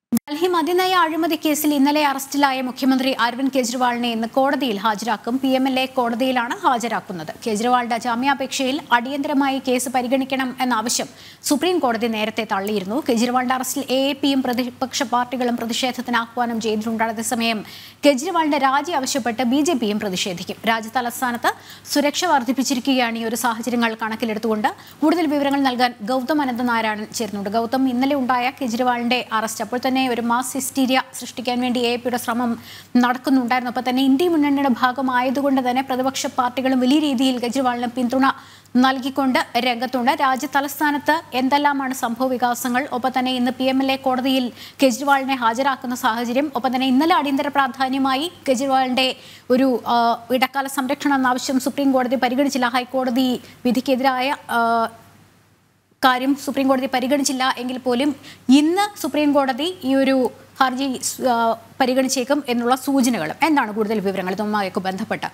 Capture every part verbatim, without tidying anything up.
ഡൽഹി മദ്യനയ അഴിമതി കേസിൽ ഇന്നലെ അറസ്റ്റിലായ മുഖ്യമന്ത്രി അരവിന്ദ് കെജ്രിവാളിനെ ഇന്ന് കോടതിയിൽ ഹാജരാക്കും. പി എം എൽ എ കോടതിയിലാണ് ഹാജരാക്കുന്നത്. കെജ്രിവാളിന്റെ ജാമ്യാപേക്ഷയിൽ അടിയന്തരമായി കേസ് പരിഗണിക്കണം എന്ന ആവശ്യം സുപ്രീം കോടതി നേരത്തെ തള്ളിയിരുന്നു. കെജ്രിവാളിന്റെ അറസ്റ്റിൽ എ എ പിയും പ്രതിപക്ഷ പാർട്ടികളും പ്രതിഷേധത്തിന് ആഹ്വാനം ചെയ്തിട്ടുണ്ട്. അതേസമയം കെജ്രിവാളിന്റെ രാജി ആവശ്യപ്പെട്ട് ബി ജെ പിയും പ്രതിഷേധിക്കും. രാജ്യതലസ്ഥാനത്ത് സുരക്ഷ വർദ്ധിപ്പിച്ചിരിക്കുകയാണ് ഈ ഒരു സാഹചര്യങ്ങൾ കണക്കിലെടുത്തുകൊണ്ട്. കൂടുതൽ വിവരങ്ങൾ നൽകാൻ ഗൗതം അനന്തനാരായണൻ ചേരുന്നുണ്ട്. ഗൗതം, ഇന്നലെ ഉണ്ടായ കെജ്രിവാളിന്റെ അറസ്റ്റ് അപ്പോൾ തന്നെ ഒരു മാസ് ഹിസ്റ്റീരിയ സൃഷ്ടിക്കാൻ വേണ്ടി എ പിയുടെ ശ്രമം നടക്കുന്നുണ്ടായിരുന്നു. അപ്പോൾ തന്നെ ഇന്ത്യ മുന്നണിയുടെ ഭാഗമായതുകൊണ്ട് തന്നെ പ്രതിപക്ഷ പാർട്ടികളും വലിയ രീതിയിൽ കെജ്രിവാളിന് പിന്തുണ നൽകിക്കൊണ്ട് രംഗത്തുണ്ട്. രാജ്യ തലസ്ഥാനത്ത് എന്തെല്ലാമാണ് സംഭവ വികാസങ്ങൾ? ഒപ്പം തന്നെ ഇന്ന് പി എം എൽ എ കോടതിയിൽ കെജ്രിവാളിനെ ഹാജരാക്കുന്ന സാഹചര്യം. ഒപ്പം തന്നെ ഇന്നലെ അടിയന്തര പ്രാധാന്യമായി കെജ്രിവാളിന്റെ ഒരു ഇടക്കാല സംരക്ഷണം എന്ന ആവശ്യം സുപ്രീം കോടതി പരിഗണിച്ചില്ല. ഹൈക്കോടതി വിധിക്കെതിരായ കാര്യം സുപ്രീം കോടതി പരിഗണിച്ചില്ല എങ്കിൽ പോലും ഇന്ന് സുപ്രീം കോടതി ഈ ഒരു ഹർജി പരിഗണിച്ചേക്കും എന്നുള്ള സൂചനകളും. എന്താണ് കൂടുതൽ വിവരങ്ങൾ ഇതുമായി ബന്ധപ്പെട്ട്?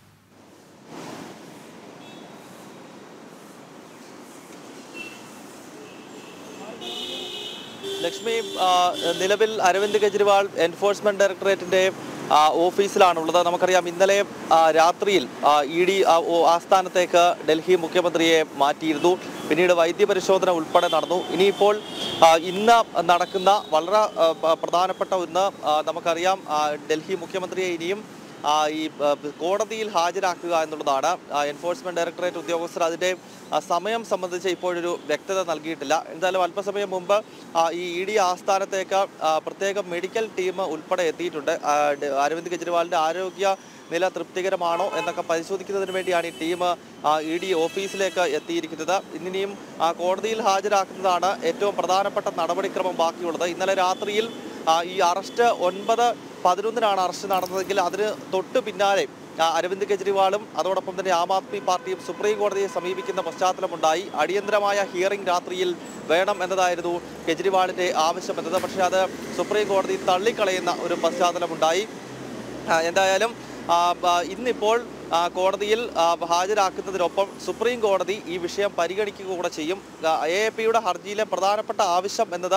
ലക്ഷ്മി, നിലവിൽ അരവിന്ദ് കെജ്രിവാൾ എൻഫോഴ്സ്മെന്റ് ഡയറക്ടറേറ്റിന്റെ ഓഫീസിലാണുള്ളത്. നമുക്കറിയാം, ഇന്നലെ രാത്രിയിൽ ഇ ഡി ആസ്ഥാനത്തേക്ക് ഡൽഹി മുഖ്യമന്ത്രിയെ മാറ്റിയിരുന്നു. പിന്നീട് വൈദ്യപരിശോധന ഉൾപ്പെടെ നടന്നു. ഇനിയിപ്പോൾ ഇന്ന് നടക്കുന്ന വളരെ പ്രധാനപ്പെട്ട ഒന്ന്, നമുക്കറിയാം, ഡൽഹി മുഖ്യമന്ത്രിയെ ഇനിയും ഈ കോടതിയിൽ ഹാജരാക്കുക എന്നുള്ളതാണ്. എൻഫോഴ്സ്മെന്റ് ഡയറക്ടറേറ്റ് ഉദ്യോഗസ്ഥർ അതിൻ്റെ സമയം സംബന്ധിച്ച് ഇപ്പോഴൊരു വ്യക്തത നൽകിയിട്ടില്ല. എന്തായാലും അല്പസമയം മുമ്പ് ഈ ഇ ഡി ആസ്ഥാനത്തേക്ക് പ്രത്യേക മെഡിക്കൽ ടീം ഉൾപ്പെടെ എത്തിയിട്ടുണ്ട്. അരവിന്ദ് കെജ്രിവാളിൻ്റെ ആരോഗ്യ നില തൃപ്തികരമാണോ എന്നൊക്കെ പരിശോധിക്കുന്നതിന് വേണ്ടിയാണ് ഈ ടീം ഇ ഡി ഓഫീസിലേക്ക് എത്തിയിരിക്കുന്നത്. ഇന്നിനിയും കോടതിയിൽ ഹാജരാക്കുന്നതാണ് ഏറ്റവും പ്രധാനപ്പെട്ട നടപടിക്രമം ബാക്കിയുള്ളത്. ഇന്നലെ രാത്രിയിൽ ഈ അറസ്റ്റ് ഒൻപത് പതിനൊന്നിനാണ് അറസ്റ്റ് നടന്നതെങ്കിൽ അതിന് തൊട്ട് പിന്നാലെ അരവിന്ദ് കെജ്രിവാളും അതോടൊപ്പം തന്നെ ആം ആദ്മി പാർട്ടിയും സുപ്രീം കോടതിയെ സമീപിക്കുന്ന പശ്ചാത്തലമുണ്ടായി. അടിയന്തരമായ ഹിയറിംഗ് രാത്രിയിൽ വേണം എന്നതായിരുന്നു കെജ്രിവാളിൻ്റെ ആവശ്യം എന്നത്. പക്ഷേ അത് സുപ്രീം കോടതി തള്ളിക്കളയുന്ന ഒരു പശ്ചാത്തലമുണ്ടായി. എന്തായാലും ഇന്നിപ്പോൾ കോടതിയിൽ ഹാജരാക്കുന്നതിനൊപ്പം സുപ്രീം കോടതി ഈ വിഷയം പരിഗണിക്കുക കൂടെ ചെയ്യും. എ എ പിയുടെ ഹർജിയിലെ പ്രധാനപ്പെട്ട ആവശ്യം എന്നത്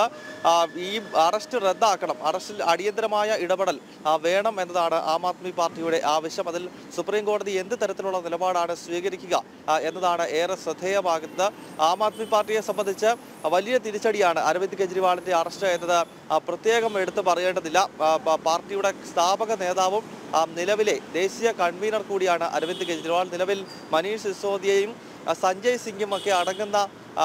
ഈ അറസ്റ്റ് റദ്ദാക്കണം, അറസ്റ്റിൽ അടിയന്തരമായ ഇടപെടൽ വേണം എന്നതാണ് ആം ആദ്മി പാർട്ടിയുടെ ആവശ്യം. അതിൽ സുപ്രീം കോടതി എന്ത് തരത്തിലുള്ള നിലപാടാണ് സ്വീകരിക്കുക എന്നതാണ് ഏറെ ശ്രദ്ധേയമാകുന്നത്. ആം ആദ്മി പാർട്ടിയെ സംബന്ധിച്ച് വലിയ തിരിച്ചടിയാണ് അരവിന്ദ് കെജ്രിവാളിൻ്റെ അറസ്റ്റ് എന്നത് പ്രത്യേകം എടുത്തു പറയേണ്ടതില്ല. പാർട്ടിയുടെ സ്ഥാപക നേതാവും നിലവിലെ ദേശീയ കൺവീനർ കൂടിയാണ് അരവിന്ദ് കെജ്രിവാൾ. നിലവിൽ മനീഷ് സിസോദിയയും സഞ്ജയ് സിംഗും ഒക്കെ അടങ്ങുന്ന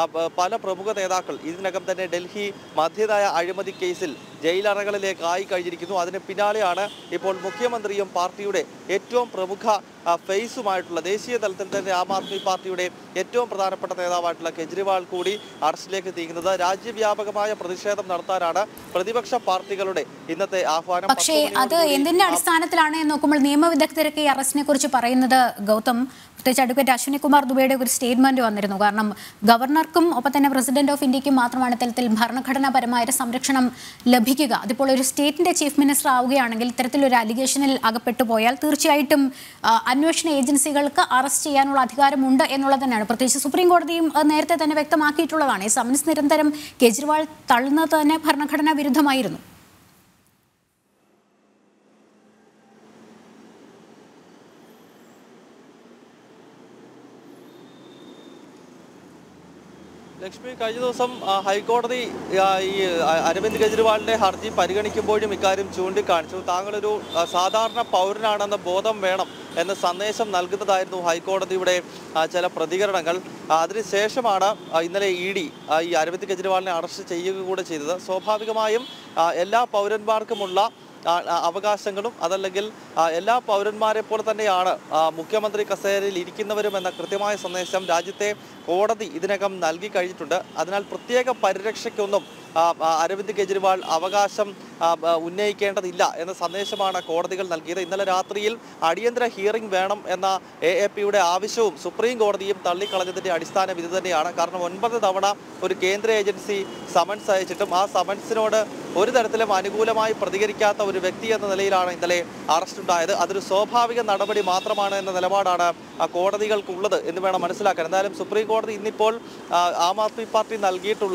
പല പ്രമുഖ നേതാക്കൾ ഇതിനകം തന്നെ ഡൽഹി മദ്യനയ അഴിമതി കേസിൽ ജയിലറകളിലേക്ക് ആയി കഴിഞ്ഞിരിക്കുന്നു. അതിന് പിന്നാലെയാണ് ഇപ്പോൾ മുഖ്യമന്ത്രിയും പാർട്ടിയുടെ ഏറ്റവും പ്രമുഖ ഫേസുമായിട്ടുള്ള ദേശീയ തലത്തിൽ തന്നെ ആം ആദ്മി പാർട്ടിയുടെ ഏറ്റവും പ്രധാനപ്പെട്ട നേതാവായിട്ടുള്ള കെജ്രിവാൾ കൂടി അറസ്റ്റിലേക്ക് നീങ്ങുന്നത്. രാജ്യവ്യാപകമായ പ്രതിഷേധം നടത്താനാണ് പ്രതിപക്ഷ പാർട്ടികളുടെ ഇന്നത്തെ ആഹ്വാനം. പക്ഷേ അത് എന്തിന്റെ അടിസ്ഥാനത്തിലാണ് എന്ന് നോക്കുമ്പോൾ നിയമവിദഗ്ധരൊക്കെ ഈ അറസ്റ്റിനെ കുറിച്ച് പറയുന്നത്, ഗൗതം, പ്രത്യേകിച്ച് അഡ്വക്കേറ്റ് അശ്വിനി കുമാർ ദുബെയുടെ ഒരു സ്റ്റേറ്റ്മെന്റ് വന്നിരുന്നു. കാരണം ഗവർണർക്കും ഒപ്പം തന്നെ പ്രസിഡന്റ് ഓഫ് ഇന്ത്യക്കും മാത്രമാണ് ഇത്തരത്തിൽ ഭരണഘടനാപരമായ സംരക്ഷണം ലഭിക്കുക. അതിപ്പോൾ ഒരു സ്റ്റേറ്റിന്റെ ചീഫ് മിനിസ്റ്റർ ആവുകയാണെങ്കിൽ ഇത്തരത്തിലൊരു അലിഗേഷനിൽ അകപ്പെട്ടു പോയാൽ തീർച്ചയായിട്ടും അന്വേഷണ ഏജൻസികൾക്ക് അറസ്റ്റ് ചെയ്യാനുള്ള അധികാരമുണ്ട് എന്നുള്ളത് തന്നെയാണ്. പ്രത്യേകിച്ച് സുപ്രീം കോടതിയും നേരത്തെ തന്നെ വ്യക്തമാക്കിയിട്ടുള്ളതാണ്. ഈ സമൻസ് നിരന്തരം കെജ്രിവാൾ തള്ളുന്നത് തന്നെ ഭരണഘടനാ വിരുദ്ധമായിരുന്നു. ലക്ഷ്മി, കഴിഞ്ഞ ദിവസം ഹൈക്കോടതി ഈ അരവിന്ദ് കെജ്രിവാളിന്റെ ഹർജി പരിഗണിക്കുമ്പോഴും ഇക്കാര്യം ചൂണ്ടിക്കാണിച്ചു. താങ്കളൊരു സാധാരണ പൗരനാണെന്ന ബോധം വേണം എന്ന സന്ദേശം നൽകുന്നതായിരുന്നു ഹൈക്കോടതിയുടെ ചില പ്രതികരണങ്ങൾ. അതിനുശേഷമാണ് ഇന്നലെ ഇ ഡി ഈ അരവിന്ദ് കെജ്രിവാളിനെ അറസ്റ്റ് ചെയ്യുക കൂടെ ചെയ്തത്. സ്വാഭാവികമായും എല്ലാ പൗരന്മാർക്കുമുള്ള അവകാശങ്ങളും അതല്ലെങ്കിൽ എല്ലാ പൗരന്മാരെ പോലെ തന്നെയാണ് മുഖ്യമന്ത്രി കസേരയിൽ ഇരിക്കുന്നവരും എന്ന കൃത്യമായ സന്ദേശം രാജ്യത്തെ കോടതി ഇതിനകം നൽകി കഴിഞ്ഞിട്ടുണ്ട്. അതിനാൽ പ്രത്യേക പരിരക്ഷയ്ക്കൊന്നും അരവിന്ദ് കെജ്രിവാൾ അവകാശം ഉന്നയിക്കേണ്ടതില്ല എന്ന സന്ദേശമാണ് കോടതികൾ നൽകിയത്. ഇന്നലെ രാത്രിയിൽ അടിയന്തര ഹിയറിംഗ് വേണം എന്ന എ എ പിയുടെ ആവശ്യവും സുപ്രീം കോടതിയും തള്ളിക്കളഞ്ഞതിൻ്റെ അടിസ്ഥാനം ഇത് തന്നെയാണ്. കാരണം ഒൻപത് തവണ ഒരു കേന്ദ്ര ഏജൻസി സമൻസ് അയച്ചിട്ടും ആ സമൻസിനോട് ഒരു തരത്തിലും അനുകൂലമായി പ്രതികരിക്കാത്ത ഒരു വ്യക്തി എന്ന നിലയിലാണ് ഇന്നലെ അറസ്റ്റ് ഉണ്ടായത്. അതൊരു സ്വാഭാവിക നടപടി മാത്രമാണ് എന്ന നിലപാടാണ് കോടതികൾക്കുള്ളത് എന്ന് വേണം മനസ്സിലാക്കാൻ. എന്തായാലും സുപ്രീം കോടതി ഇന്നിപ്പോൾ ആം ആദ്മി പാർട്ടി നൽകിയിട്ടുള്ള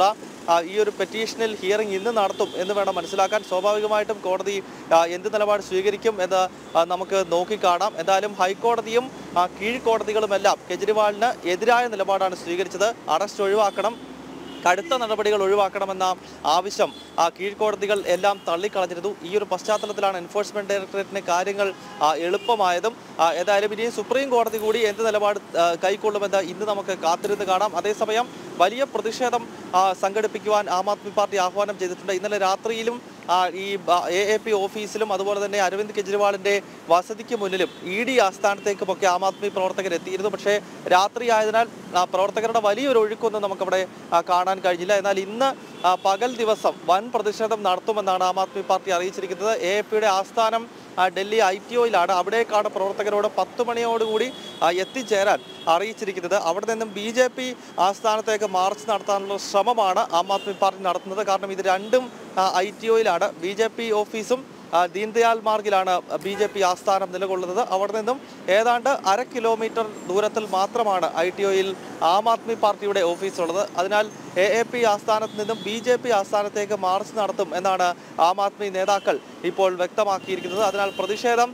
ഈ ഒരു പെറ്റീഷനിൽ ഹിയറിംഗ് ഇന്ന് നടത്തും എന്ന് വേണം മനസ്സിലാക്കാൻ. സ്വാഭാവികമായിട്ടും കോടതി എന്ത് നിലപാട് സ്വീകരിക്കും എന്ന് നമുക്ക് നോക്കിക്കാണാം. എന്തായാലും ഹൈക്കോടതിയും കീഴ്ക്കോടതികളുമെല്ലാം കെജ്രിവാളിന് എതിരായ നിലപാടാണ് സ്വീകരിച്ചത്. അറസ്റ്റ് ഒഴിവാക്കണം, കടുത്ത നടപടികൾ ഒഴിവാക്കണമെന്ന ആവശ്യം ആ കീഴ്ക്കോടതികൾ എല്ലാം തള്ളിക്കളഞ്ഞിരുന്നു. ഈ ഒരു പശ്ചാത്തലത്തിലാണ് എൻഫോഴ്സ്മെന്റ് ഡയറക്ടറേറ്റിന് കാര്യങ്ങൾ ഏതായാലും ഏതായാലും ഇനി സുപ്രീം കോടതി കൂടി എന്ത് നിലപാട് കൈക്കൊള്ളുമെന്ന് ഇന്ന് നമുക്ക് കാത്തിരുന്ന് കാണാം. അതേസമയം വലിയ പ്രതിഷേധം സംഘടിപ്പിക്കുവാൻ ആം ആദ്മി പാർട്ടി ആഹ്വാനം ചെയ്തിട്ടുണ്ട്. ഇന്നലെ രാത്രിയിലും ഈ എ എ പി ഓഫീസിലും അതുപോലെ തന്നെ അരവിന്ദ് കെജ്രിവാളിന്റെ വസതിക്ക് മുന്നിലും ഇ ഡി ആസ്ഥാനത്തേക്കുമൊക്കെ ആം ആദ്മി പ്രവർത്തകർ എത്തിയിരുന്നു. പക്ഷേ രാത്രി ആയതിനാൽ പ്രവർത്തകരുടെ വലിയൊരു ഒഴുക്കൊന്നും നമുക്കവിടെ കാണാൻ കഴിഞ്ഞില്ല. എന്നാൽ ഇന്ന് പകൽ ദിവസം വൻ പ്രതിഷേധം നടത്തുമെന്നാണ് ആം ആദ്മി പാർട്ടി അറിയിച്ചിരിക്കുന്നത്. എ എ പിയുടെ ആസ്ഥാനം ഡൽഹി ഐ ടി ഒയിലാണ്. അവിടേക്കാണ് പ്രവർത്തകരോട് പത്ത് മണിയോടുകൂടി എത്തിച്ചേരാൻ അറിയിച്ചിരിക്കുന്നത്. അവിടെ നിന്നും ബി ജെ പി ആസ്ഥാനത്തേക്ക് മാർച്ച് നടത്താനുള്ള ശ്രമമാണ് ആം ആദ്മി പാർട്ടി നടത്തുന്നത്. കാരണം ഇത് രണ്ടും ഐ ടി ഒയിലാണ്. ബി ജെ പി ഓഫീസും ദീൻദയാൽ മാർഗിലാണ് ബി ജെ പി ആസ്ഥാനം നിലകൊള്ളുന്നത്. അവിടെ നിന്നും ഏതാണ്ട് അര കിലോമീറ്റർ ദൂരത്തിൽ മാത്രമാണ് ഐ ടി ഒയിൽ ആം ആദ്മി പാർട്ടിയുടെ ഓഫീസുള്ളത്. അതിനാൽ എ എ പി ആസ്ഥാനത്ത് നിന്നും ബി ജെ പി ആസ്ഥാനത്തേക്ക് മാർച്ച് നടത്തും എന്നാണ് ആം ആദ്മി നേതാക്കൾ ഇപ്പോൾ വ്യക്തമാക്കിയിരിക്കുന്നത്. അതിനാൽ പ്രതിഷേധം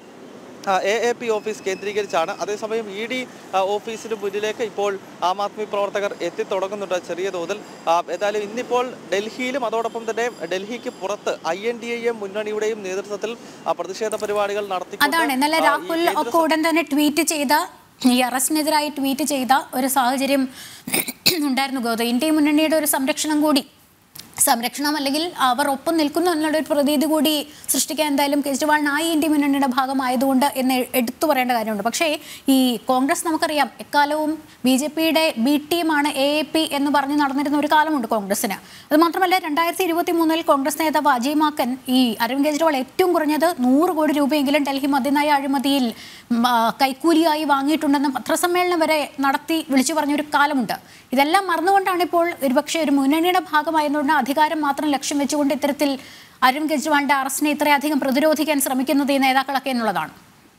എ എ പി ഓഫീസ് കേന്ദ്രീകരിച്ചാണ്. അതേസമയം ഇ ഡി ഓഫീസിന് മുന്നിലേക്ക് ഇപ്പോൾ ആം ആദ്മി പ്രവർത്തകർ എത്തിത്തുടങ്ങുന്നുണ്ട് ചെറിയ തോതിൽ. ഏതായാലും ഇന്നിപ്പോൾ ഡൽഹിയിലും അതോടൊപ്പം തന്നെ ഡൽഹിക്ക് പുറത്ത് I N D A M മുന്നണിയുടെയും നേതൃത്വത്തിൽ പ്രതിഷേധ പരിപാടികൾ നടത്തി. അതാണ് ഇന്നലെ രാഹുൽ ഒക്കെ ഉടൻ തന്നെ ട്വീറ്റ് ചെയ്ത ഈ അറസ്റ്റിനെതിരായി ട്വീറ്റ് ചെയ്ത ഒരു സാഹചര്യം ഉണ്ടായിരുന്നു. ഗൗതം, ഇന്ത്യ മുന്നണിയുടെ ഒരു സംരക്ഷണം കൂടി സംരക്ഷണം അല്ലെങ്കിൽ അവർ ഒപ്പം നിൽക്കുന്നു എന്നുള്ളൊരു പ്രതീതി കൂടി സൃഷ്ടിക്കാൻ എന്തായാലും കെജ്രിവാളിനായി ഇന്ത്യ മുന്നണിയുടെ ഭാഗമായതുകൊണ്ട് എന്ന് എടുത്തു പറയേണ്ട കാര്യമുണ്ട്. പക്ഷേ ഈ കോൺഗ്രസ് നമുക്കറിയാം എക്കാലവും ബി ജെ പിയുടെ ബി ടീമാണ് എ എ പി എന്ന് പറഞ്ഞ് നടന്നിരുന്ന ഒരു കാലമുണ്ട് കോൺഗ്രസിന്. അത് മാത്രമല്ല രണ്ടായിരത്തി ഇരുപത്തി മൂന്നിൽ കോൺഗ്രസ് നേതാവ് അജയ് മാക്കൻ ഈ അരവിന്ദ് കെജ്രിവാൾ ഏറ്റവും കുറഞ്ഞത് നൂറ് കോടി രൂപയെങ്കിലും ഡൽഹി മദ്യനയ അഴിമതിയിൽ കൈക്കൂലിയായി വാങ്ങിയിട്ടുണ്ടെന്ന് പത്രസമ്മേളനം വരെ നടത്തി വിളിച്ചു പറഞ്ഞൊരു കാലമുണ്ട്. ഇതെല്ലാം മറന്നുകൊണ്ടാണ് ഇപ്പോൾ ഒരുപക്ഷെ ഒരു മുന്നണിയുടെ ഭാഗമായതുകൊണ്ട് അധികാരം മാത്രം ലക്ഷ്യം വെച്ചുകൊണ്ട് ഇത്തരത്തിൽ അരവിന്ദ് കെജ്രിവാളിന്റെ അറസ്റ്റിനെ ഇത്രയധികം പ്രതിരോധിക്കാൻ ശ്രമിക്കുന്നത് ഈ നേതാക്കളൊക്കെ എന്നുള്ളതാണ്.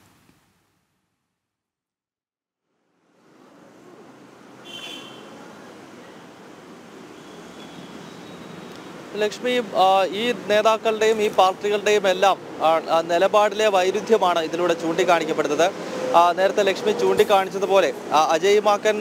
ലക്ഷ്മി, ഈ നേതാക്കളുടെയും ഈ പാർട്ടികളുടെയും എല്ലാം നിലപാടിലെ വൈരുദ്ധ്യമാണ് ഇതിലൂടെ ചൂണ്ടിക്കാണിക്കപ്പെടുന്നത്. നേരത്തെ ലക്ഷ്മി ചൂണ്ടിക്കാണിച്ചതുപോലെ അജയ് മാക്കൻ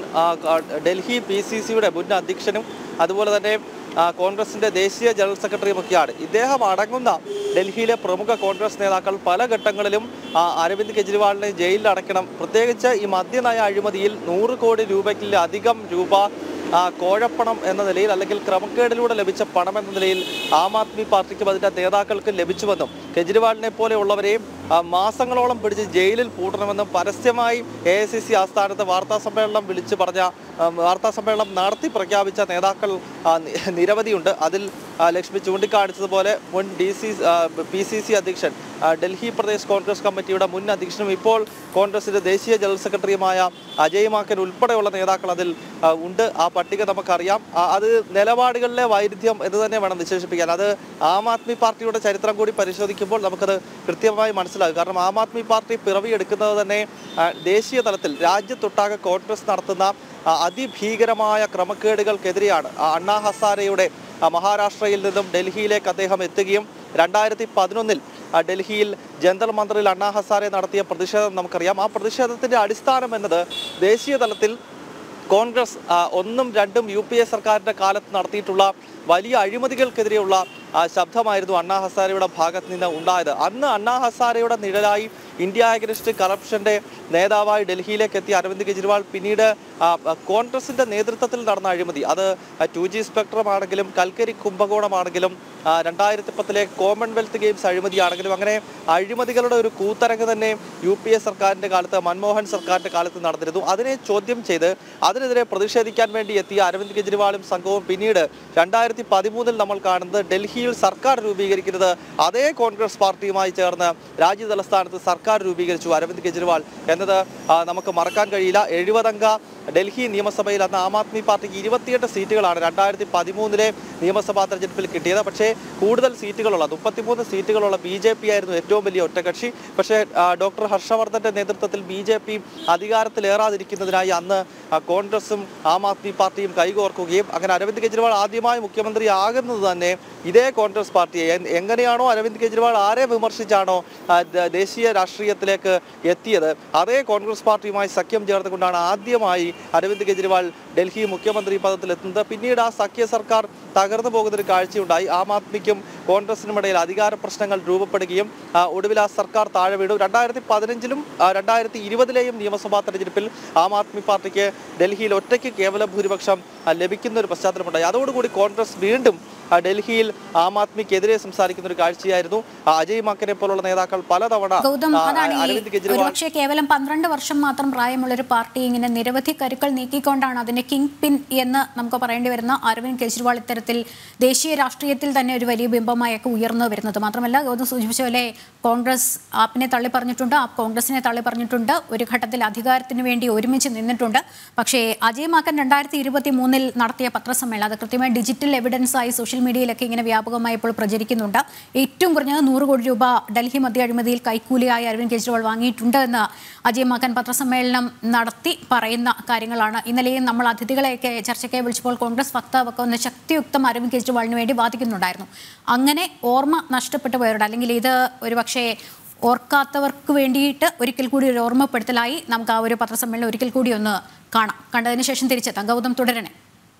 ഡൽഹി പി സി സിയുടെ മുൻ അധ്യക്ഷനും അതുപോലെ തന്നെ കോൺഗ്രസിന്റെ ദേശീയ ജനറൽ സെക്രട്ടറിയുമൊക്കെയാണ്. ഇദ്ദേഹം അടങ്ങുന്ന ഡൽഹിയിലെ പ്രമുഖ കോൺഗ്രസ് നേതാക്കൾ പല ഘട്ടങ്ങളിലും അരവിന്ദ് കെജ്രിവാളിനെ ജയിലിൽ അടയ്ക്കണം, പ്രത്യേകിച്ച് ഈ മദ്യനയ അഴിമതിയിൽ നൂറ് കോടി രൂപയ്ക്കിലധികം രൂപ കോഴപ്പണം എന്ന നിലയിൽ അല്ലെങ്കിൽ ക്രമക്കേടിലൂടെ ലഭിച്ച പണം എന്ന നിലയിൽ ആം ആദ്മി പാർട്ടിക്കും അതിൻ്റെ നേതാക്കൾക്കും ലഭിച്ചുവെന്നും കെജ്രിവാളിനെ പോലെയുള്ളവരെയും മാസങ്ങളോളം പിടിച്ച് ജയിലിൽ പൂട്ടണമെന്നും പരസ്യമായി എ ഐ സി സി ആസ്ഥാനത്ത് വാർത്താ സമ്മേളനം വിളിച്ചു പറഞ്ഞ വാർത്താ സമ്മേളനം നടത്തി പ്രഖ്യാപിച്ച നേതാക്കൾ നിരവധിയുണ്ട്. അതിൽ ലക്ഷ്മി ചൂണ്ടിക്കാണിച്ചതുപോലെ മുൻ D C P C C അധ്യക്ഷൻ, ഡൽഹി പ്രദേശ് കോൺഗ്രസ് കമ്മിറ്റിയുടെ മുൻ അധ്യക്ഷനും ഇപ്പോൾ കോൺഗ്രസിന്റെ ദേശീയ ജനറൽ സെക്രട്ടറിയുമായ അജയ് മാക്കൻ ഉൾപ്പെടെയുള്ള നേതാക്കൾ അതിൽ ഉണ്ട്. ആ പട്ടിക നമുക്കറിയാം. അത് നിലപാടുകളിലെ വൈരുദ്ധ്യം എന്ന് തന്നെ വേണം വിശേഷിപ്പിക്കാൻ. അത് ആം ആദ്മി പാർട്ടിയുടെ ചരിത്രം കൂടി പരിശോധിക്കുമ്പോൾ നമുക്കത് കൃത്യമായി മനസ്സിലാകും. കാരണം ആം ആദ്മി പാർട്ടി പിറവിയെടുക്കുന്നത് തന്നെ ദേശീയ തലത്തിൽ രാജ്യത്തൊട്ടാകെ കോൺഗ്രസ് നടത്തുന്ന അതിഭീകരമായ ക്രമക്കേടുകൾക്കെതിരെയാണ്. അണ്ണാ ഹസാരെയുടെ മഹാരാഷ്ട്രയിൽ നിന്നും ഡൽഹിയിലേക്ക് അദ്ദേഹം എത്തുകയും രണ്ടായിരത്തി പതിനൊന്നിൽ ഡൽഹിയിൽ ജന്തർ മന്ദിറിൽ അണ്ണാ ഹസാരെ നടത്തിയ പ്രതിഷേധം നമുക്കറിയാം. ആ പ്രതിഷേധത്തിന്റെ അടിസ്ഥാനം എന്നത് ദേശീയ തലത്തിൽ കോൺഗ്രസ് ഒന്നും രണ്ടും യു പി എ സർക്കാരിന്റെ കാലത്ത് നടത്തിയിട്ടുള്ള വലിയ അഴിമതികൾക്കെതിരെയുള്ള ശബ്ദമായിരുന്നു അണ്ണാ ഹസാരെയുടെ ഭാഗത്ത് നിന്ന് ഉണ്ടായത്. അന്ന് അണ്ണാ ഹസാരെയുടെ നിഴലായി ഇന്ത്യ അഗൈൻസ്റ്റ് കറപ്ഷന്റെ നേതാവായി ഡൽഹിയിലേക്ക് എത്തിയ അരവിന്ദ് കെജ്രിവാൾ പിന്നീട് കോൺഗ്രസിന്റെ നേതൃത്വത്തിൽ നടന്ന അഴിമതി, അത് ടു ജി സ്പെക്ട്രം ആണെങ്കിലും കൽക്കരി കുംഭകോണമാണെങ്കിലും രണ്ടായിരത്തി പത്തിലെ കോമൺവെൽത്ത് ഗെയിംസ് അഴിമതിയാണെങ്കിലും അങ്ങനെ അഴിമതികളുടെ ഒരു കൂത്തരങ്ങ് തന്നെ യു പി എ സർക്കാരിന്റെ കാലത്ത്, മൻമോഹൻ സർക്കാരിന്റെ കാലത്ത് നടന്നിരുന്നു. അതിനെ ചോദ്യം ചെയ്ത് അതിനെതിരെ പ്രതിഷേധിക്കാൻ വേണ്ടി എത്തിയ അരവിന്ദ് കെജ്രിവാളും സംഘവും പിന്നീട് രണ്ടായിരത്തി പതിമൂന്നിൽ നമ്മൾ കാണുന്നത് ഡൽഹിയിൽ സർക്കാർ രൂപീകരിക്കുന്നത് അതേ കോൺഗ്രസ് പാർട്ടിയുമായി ചേർന്ന് രാജ്യ തലസ്ഥാനത്ത് സർക്കാർ രൂപീകരിച്ചു. അരവിന്ദ് കെജ്രിവാൾ എന്ന എന്നത് നമുക്ക് മറക്കാൻ കഴിയില്ല. എഴുപതംഗ ഡൽഹി നിയമസഭയിൽ അന്ന് ആം ആദ്മി പാർട്ടിക്ക് ഇരുപത്തിയെട്ട് സീറ്റുകളാണ് രണ്ടായിരത്തി പതിമൂന്നിലെ നിയമസഭാ തെരഞ്ഞെടുപ്പിൽ കിട്ടിയത്. പക്ഷേ കൂടുതൽ സീറ്റുകളുള്ള മുപ്പത്തിമൂന്ന് സീറ്റുകളുള്ള ബി ജെ പി ആയിരുന്നു ഏറ്റവും വലിയ ഒറ്റകക്ഷി. പക്ഷേ ഡോക്ടർ ഹർഷവർദ്ധന്റെ നേതൃത്വത്തിൽ ബി ജെ പി അധികാരത്തിലേറാതിരിക്കുന്നതിനായി അന്ന് കോൺഗ്രസും ആം ആദ്മി പാർട്ടിയും കൈകോർക്കുകയും അങ്ങനെ അരവിന്ദ് കെജ്രിവാൾ ആദ്യമായി മുഖ്യമന്ത്രി ആകുന്നത് തന്നെ ഇതേ കോൺഗ്രസ് പാർട്ടിയെ എങ്ങനെയാണോ അരവിന്ദ് കെജ്രിവാൾ ആരെ വിമർശിച്ചാണോ ദേശീയ രാഷ്ട്രീയത്തിലേക്ക് എത്തിയത് അതേ കോൺഗ്രസ് പാർട്ടിയുമായി സഖ്യം ചേർത്തുകൊണ്ടാണ് ആദ്യമായി അരവിന്ദ് കെജ്രിവാൾ ഡൽഹി മുഖ്യമന്ത്രി പദത്തിലെത്തുന്നത്. പിന്നീട് ആ സഖ്യ സർക്കാർ തകർന്നു പോകുന്നൊരു കാഴ്ചയുണ്ടായി. ആം ആദ്മിക്കും കോൺഗ്രസിനുമിടയിൽ അധികാര പ്രശ്നങ്ങൾ രൂപപ്പെടുകയും ഒടുവിൽ ആ സർക്കാർ താഴെ വീണു. രണ്ടായിരത്തി പതിനഞ്ചിലും രണ്ടായിരത്തി ഇരുപതിലെയും നിയമസഭാ തെരഞ്ഞെടുപ്പിൽ ആം ആദ്മി പാർട്ടിക്ക് ഡൽഹിയിൽ ഒറ്റയ്ക്ക് കേവല ഭൂരിപക്ഷം ലഭിക്കുന്ന ഒരു പശ്ചാത്തലമുണ്ടായി. അതോടുകൂടി കോൺഗ്രസ് വീണ്ടും ഡൽഹിയിൽ ആം ആദ്മിക്കെതിരെ സംസാരിക്കുന്ന ഒരു കാഴ്ചയായിരുന്നു. അജയ് മാക്കനെ പോലുള്ള നേതാക്കൾ പലതവണ അരവിന്ദ് കെജ്രിവാൾ പക്ഷേ കേവലം പന്ത്രണ്ട് വർഷം മാത്രം പ്രായമുള്ള ഒരു പാർട്ടി ഇങ്ങനെ നിരവധി കരുക്കൾ നീക്കിക്കൊണ്ടാണ് അതിന്റെ കിങ് പിൻ എന്ന് നമുക്ക് പറയേണ്ടി വരുന്ന അരവിന്ദ് കെജ്രിവാൾ ഇത്തരത്തിൽ ദേശീയ രാഷ്ട്രീയത്തിൽ തന്നെ ഒരു വലിയ ബിംബമായൊക്കെ ഉയർന്നു വരുന്നത്. മാത്രമല്ല ഗൗതം സൂചിപ്പിച്ച പോലെ കോൺഗ്രസ് ആപ്പിനെ തള്ളി പറഞ്ഞിട്ടുണ്ട്, ആപ്പ് കോൺഗ്രസിനെ തള്ളി പറഞ്ഞിട്ടുണ്ട്, ഒരു ഘട്ടത്തിൽ അധികാരത്തിന് വേണ്ടി ഒരുമിച്ച് നിന്നിട്ടുണ്ട്. പക്ഷേ അജയ് മാക്കൻ രണ്ടായിരത്തി ഇരുപത്തി മൂന്നിൽ നടത്തിയ പത്രസമ്മേളനം അത് കൃത്യമായി ഡിജിറ്റൽ എവിഡൻസ് ആയി സോഷ്യൽ മീഡിയയിലൊക്കെ ഇങ്ങനെ വ്യാപകമായി ഇപ്പോൾ പ്രചരിക്കുന്നുണ്ട്. ഏറ്റവും കുറഞ്ഞത് നൂറ് കോടി രൂപ ഡൽഹി മദ്യ അഴിമതിയിൽ കൈക്കൂലിയായി അരവിന്ദ് കെജ്രിവാൾ വാങ്ങിയിട്ടുണ്ട് എന്ന് അജയ് മാക്കൻ പത്രസമ്മേളനം നടത്തി പറയുന്ന കാര്യങ്ങളാണ്. ഇന്നലെയും നമ്മൾ അതിഥികളെയൊക്കെ ചർച്ചയ്ക്കായി വിളിച്ചപ്പോൾ കോൺഗ്രസ് വക്താവൊക്കെ ഒന്ന് ശക്തിയുക്തം അരവിന്ദ് കെജ്രിവാളിന് വേണ്ടി വാദിക്കുന്നുണ്ടായിരുന്നു. അങ്ങനെ ഓർമ്മ നഷ്ടപ്പെട്ടു പോയവരുടെ അല്ലെങ്കിൽ ഇത് ഒരു പക്ഷേ ഓർക്കാത്തവർക്ക് വേണ്ടിയിട്ട് ഒരിക്കൽ കൂടി ഒരു ഓർമ്മപ്പെടുത്തലായി നമുക്ക് ആ ഒരു പത്രസമ്മേളനം ഒരിക്കൽ കൂടി ഒന്ന് കാണാം. കണ്ടതിന് ശേഷം തിരിച്ചെത്താം. ഗൗതം തുടരണേ.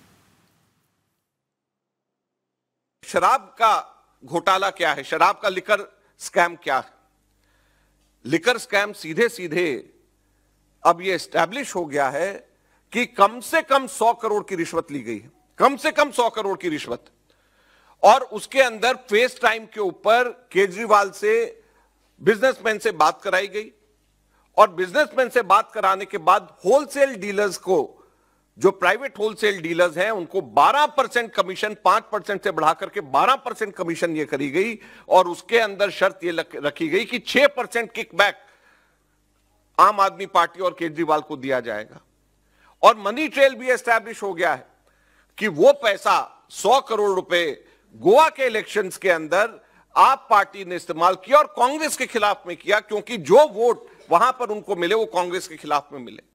शराब का घोटाला क्या है, शराब का लिकर स्कैम क्या है? लिकर स्कैम सीधे सीधे अब यह एस्टैब्लिश हो गया है कि कम से कम सौ करोड़ की रिश्वत ली गई है, कम से कम सौ करोड़ की रिश्वत, और उसके अंदर फेस टाइम के ऊपर केजरीवाल से बिजनेसमैन से बात कराई गई और बिजनेसमैन से बात कराने के बाद होलसेल डीलर्स को, जो प्राइवेट होलसेल डीलर्स हैं, उनको बारह परसेंट कमीशन पांच परसेंट से बढ़ाकर के बारह परसेंट कमीशन ये करी गई और उसके अंदर शर्त ये रखी गई कि छह परसेंट किकबैक आम आदमी पार्टी और केजरीवाल को दिया जाएगा। और मनी ट्रेल भी एस्टैब्लिश हो गया है कि वो पैसा सौ करोड़ रुपए गोवा के इलेक्शंस के अंदर आप पार्टी ने इस्तेमाल किया और कांग्रेस के खिलाफ में किया, क्योंकि जो वोट वहां पर उनको मिले वो कांग्रेस के खिलाफ में मिले।